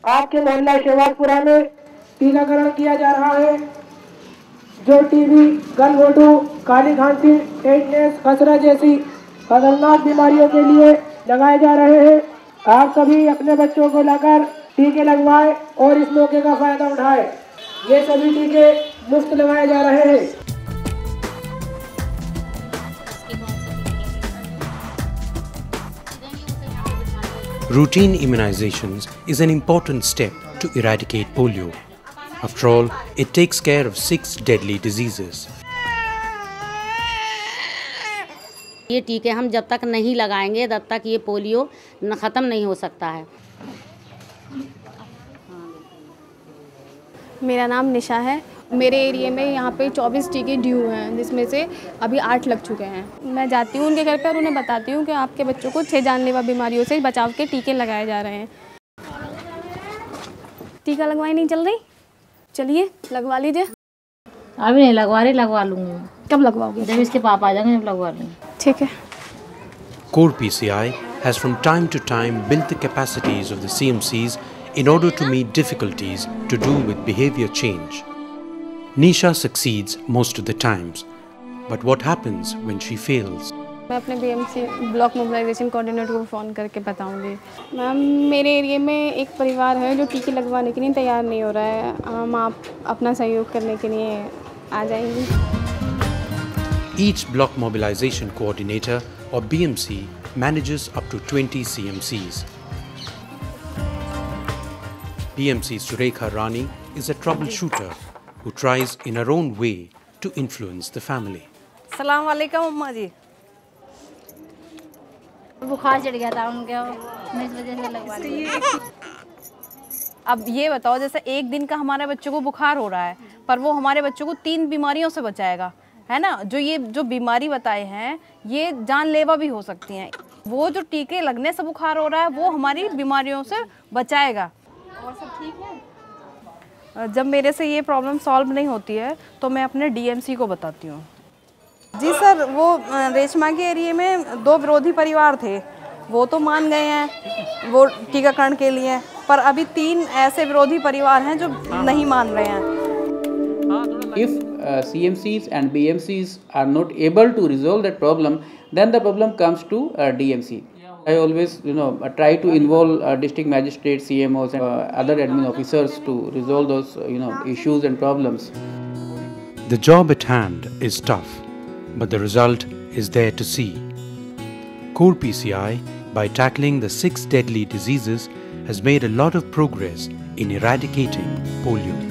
आपके मोहल्ला शेवाजपुरा में टीकाकरण किया जा रहा है, जो टीबी, गलघोटू, काली खांसी, टेटनेस, खसरा जैसी खतरनाक बीमारियों के लिए लगाए जा रहे हैं। आप सभी अपने बच्चों को लाकर टीके लगवाएं और इस मौके का फायदा उठाएं। ये सभी टीके मुफ्त लगाए जा रहे हैं। Routine immunizations is an important step to eradicate polio. After all, it takes care of 6 deadly diseases. ये टीके हम जब तक नहीं लगाएंगे तब तक ये पोलियो ख़त्म नहीं हो सकता है। मेरा नाम निशा है। मेरे एरिया में यहाँ पे 24 टीके ड्यू हैं, जिसमें से अभी 8 लग चुके हैं। मैं जाती हूँ उनके घर पे और उन्हें बताती हूँ कि आपके बच्चों को 6 जानलेवा बीमारियों से बचाव के टीके लगाए जा रहे हैं। टीका लगवाई नहीं चल रही? चलिए लगवा लीजिए। अभी नहीं लगवा रही, लगवा लूँगी। कब लगवाओगे? जब इसके पापा आ जाएंगे जब लगवा लूँगी। ठीक है। Core PCI has from time to time built the capacities of the CMCs in order to meet difficulties to do with behavior change. Nisha succeeds most of the times, but what happens when she fails? मैं अपने BMC block mobilisation coordinator को phone करके बताऊंगी। Ma'am, मेरे area में एक परिवार है जो टीके लगवाने के लिए तैयार नहीं हो रहा है। हम आप अपना सहयोग करने के लिए आ जाएंगी। Each block mobilization coordinator or BMC manages up to 20 CMCs. BMC Surekha Rani is a troubleshooter who tries in her own way to influence the family. अस्सलाम वालेकुम अम्मा जी। बुखार चढ़ गया था उनके, मैं इस वजह से लगवा ली। अब ये बताओ, जैसे एक दिन का हमारे बच्चों को बुखार हो रहा है, पर वो हमारे बच्चों को 3 बीमारियों से बचाएगा, है ना। जो बीमारी बताए हैं ये जानलेवा भी हो सकती हैं। वो जो टीके लगने से बुखार हो रहा है वो हमारी बीमारियों से बचाएगा। और सब ठीक है? जब मेरे से ये प्रॉब्लम सॉल्व नहीं होती है तो मैं अपने DMC को बताती हूँ। जी सर, वो रेशमा के एरिया में 2 विरोधी परिवार थे, वो तो मान गए हैं वो टीकाकरण के लिए, पर अभी 3 ऐसे विरोधी परिवार हैं जो नहीं मान रहे हैं। If CMCs and BMCs are not able to resolve that problem, then the problem comes to DMC. I always, try to involve district magistrates, CMOs, and other admin officers to resolve those, issues and problems. The job at hand is tough, but the result is there to see. Core PCI, by tackling the 6 deadly diseases, has made a lot of progress in eradicating polio.